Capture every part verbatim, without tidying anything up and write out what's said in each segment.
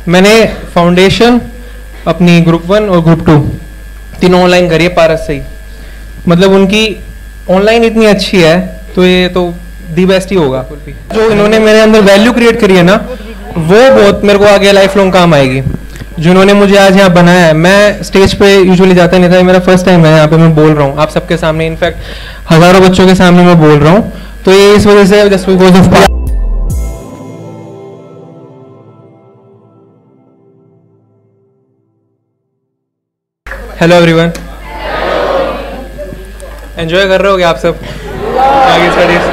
मैंने फाउंडेशन अपनी group one और ग्रुप टू तीनों ऑनलाइन करी है पारस से ही। मतलब उनकी ऑनलाइन इतनी अच्छी है तो ये तो दी बेस्ट ही होगा। जो इन्होंने मेरे अंदर वैल्यू क्रिएट करी है ना, वो बहुत मेरे को आगे लाइफ लॉन्ग काम आएगी। जो इन्होंने मुझे आज यहाँ बनाया है, मैं स्टेज पे यूजुअली जाता नहीं था, मेरा फर्स्ट टाइम है यहाँ पे मैं बोल रहा हूँ आप सबके सामने, इनफैक्ट हजारों बच्चों के सामने मैं बोल रहा हूँ। तो ये इस वजह से just because of hello everyone, enjoy कर रहे हो क्या आप सब आगे स्टडीज?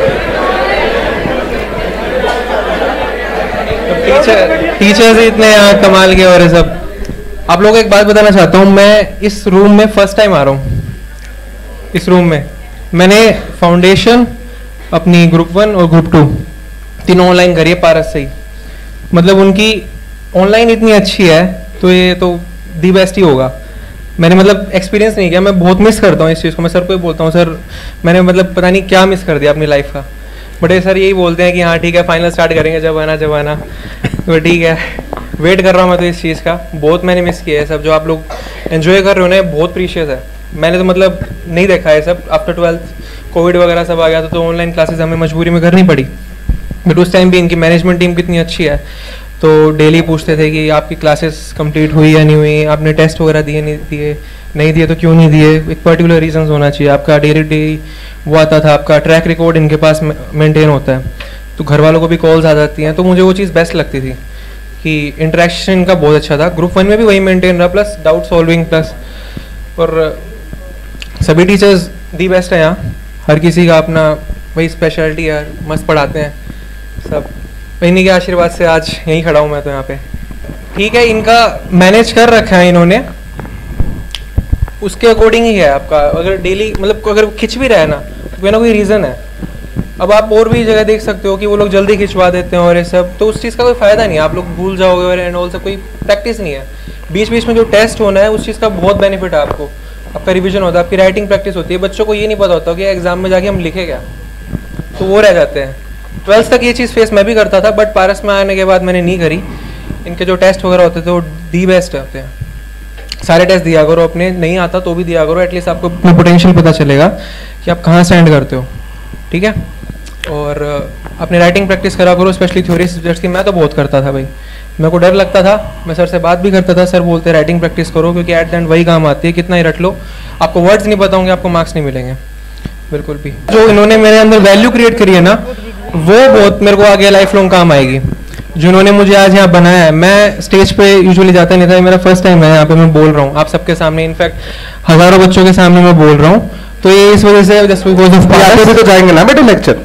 टीचर टीचर्स ही इतने यहाँ कमाल के और ये सब। आप लोगों को एक बात बताना चाहता हूँ, मैं इस रूम में फर्स्ट टाइम आ रहा हूँ। इस रूम में मैंने फाउंडेशन अपनी ग्रुप वन और ग्रुप टू तीनों ऑनलाइन करी है पारस से ही। मतलब उनकी ऑनलाइन इतनी अच्छी है तो ये तो दी बेस्ट ही होगा। मैंने मतलब एक्सपीरियंस नहीं किया, मैं बहुत मिस करता हूँ इस चीज़ को। मैं सर को ही बोलता हूँ, सर मैंने मतलब पता नहीं क्या मिस कर दिया अपनी लाइफ का। बट ये सर यही बोलते हैं कि हाँ ठीक है फाइनल स्टार्ट करेंगे जब आना जब आना। तो ठीक है, वेट कर रहा हूँ मैं तो इस चीज़ का। बहुत मैंने मिस किया है सब, जो आप लोग एंजॉय कर रहे हो ना बहुत प्रीशियस है। मैंने तो मतलब नहीं देखा है सब। आफ्टर ट्वेल्थ कोविड वगैरह सब आ गया तो ऑनलाइन क्लासेस हमें मजबूरी में करनी पड़ी। बट उस टाइम भी इनकी मैनेजमेंट टीम कितनी अच्छी है, तो डेली पूछते थे कि आपकी क्लासेस कंप्लीट हुई या नहीं हुई, आपने टेस्ट वगैरह दिए नहीं दिए, नहीं दिए तो क्यों नहीं दिए, एक पर्टिकुलर रीजंस होना चाहिए। आपका डेली डे वो आता था, आपका ट्रैक रिकॉर्ड इनके पास मेंटेन होता है, तो घर वालों को भी कॉल्स आ जाती हैं। तो मुझे वो चीज़ बेस्ट लगती थी कि इंटरेक्शन का बहुत अच्छा था। ग्रुप वन में भी वही मेंटेन रहा, प्लस डाउट सॉल्विंग प्लस, और सभी टीचर्स दी बेस्ट है यहाँ। हर किसी का अपना वही स्पेशलिटी है, मस्त पढ़ाते हैं सब। इन्हीं के आशीर्वाद से आज यहीं खड़ा हूँ मैं तो यहाँ पे। ठीक है, इनका मैनेज कर रखा है इन्होंने, उसके अकॉर्डिंग ही है आपका। अगर डेली मतलब अगर खिंच भी रहा है ना तो कोई ना कोई रीज़न है। अब आप और भी जगह देख सकते हो कि वो लोग जल्दी खिंचवा देते हैं और ये सब, तो उस चीज़ का कोई फ़ायदा नहीं है। आप लोग भूल जाओगे और एंड ऑल से कोई प्रैक्टिस नहीं है। बीच बीच में जो टेस्ट होना है उस चीज़ का बहुत बेनिफिट है आपको। आपका रिविजन होता है, आपकी राइटिंग प्रैक्टिस होती है। बच्चों को ये नहीं पता होता कि एग्जाम में जाके हम लिखे क्या, तो वो रह जाते हैं। ट्वेल्थ तक ये चीज़ फेस मैं भी करता था, बट पारस में आने के बाद मैंने नहीं करी। इनके जो टेस्ट वगैरह होते थे वो दी बेस्ट होते हैं। सारे टेस्ट दिया करो, अपने नहीं आता तो भी दिया करो, एटलीस्ट आपको अपना पोटेंशियल पता चलेगा कि आप कहाँ स्टैंड करते हो। ठीक है, और अपने राइटिंग प्रैक्टिस करा करो, स्पेशली थ्योरी सब्जेक्ट्स की। मैं तो बहुत करता था भाई, मेरे को डर लगता था, मैं सर से बात भी करता था। सर बोलते राइटिंग प्रैक्टिस करो क्योंकि एट द एंड वही काम आती है। कितना ही रट लो, आपको वर्ड्स नहीं पता होंगे, आपको मार्क्स नहीं मिलेंगे बिल्कुल भी। जो इन्होंने मेरे अंदर वैल्यू क्रिएट करी है ना, वो बहुत मेरे को आगे लाइफ लॉन्ग काम आएगी। जो इन्होंने मुझे आज यहाँ बनाया है, मैं स्टेज पे यूजुअली जाता नहीं था, मेरा फर्स्ट टाइम है यहाँ पे मैं बोल रहा हूँ आप सबके सामने, इनफैक्ट हजारों बच्चों के सामने मैं बोल रहा हूँ। तो ये इस वजह से जस्ट बिकॉज ऑफ पारस भी तो जाएंगे ना बेटे लेक्चर।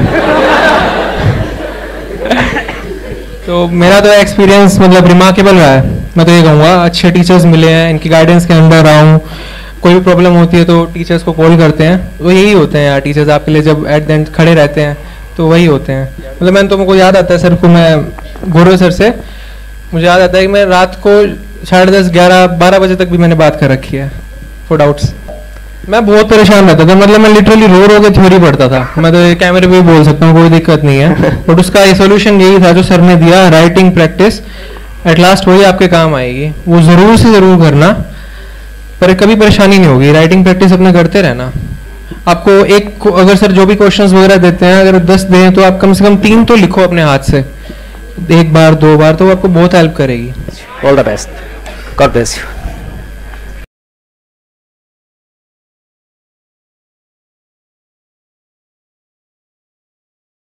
तो मेरा तो एक्सपीरियंस मतलब रिमार्केबल रहा है। मैं तो ये कहूँगा अच्छे टीचर्स मिले हैं, इनकी गाइडेंस के अंदर रहा हूँ। कोई भी प्रॉब्लम होती है तो टीचर्स को कॉल करते हैं, वो यही होते हैं यार टीचर्स आपके लिए, जब एट द एंड खड़े रहते हैं तो वही होते हैं। मतलब मैंने तो मुझको याद आता है सर को, मैं गौरव सर से मुझे याद आता है कि मैं रात को साढ़े दस ग्यारह बारह बजे तक भी मैंने बात कर रखी है फॉर डाउट्स। मैं बहुत परेशान रहता था, मतलब मैं लिटरली रो रो के थ्योरी पढ़ता था। मैं तो कैमरे पे भी बोल सकता हूँ, कोई दिक्कत नहीं है। बट उसका ये सोल्यूशन यही था जो सर ने दिया, राइटिंग प्रैक्टिस। एट लास्ट वही आपके काम आएगी, वो ज़रूर से ज़रूर करना, पर कभी परेशानी नहीं होगी। राइटिंग प्रैक्टिस अपने करते रहना। आपको एक अगर सर जो भी क्वेश्चंस वगैरह देते हैं, अगर दस दें तो आप कम से कम तीन तो लिखो अपने हाथ से, एक बार दो बार, तो आपको बहुत हेल्प करेगी। All the best, God bless you.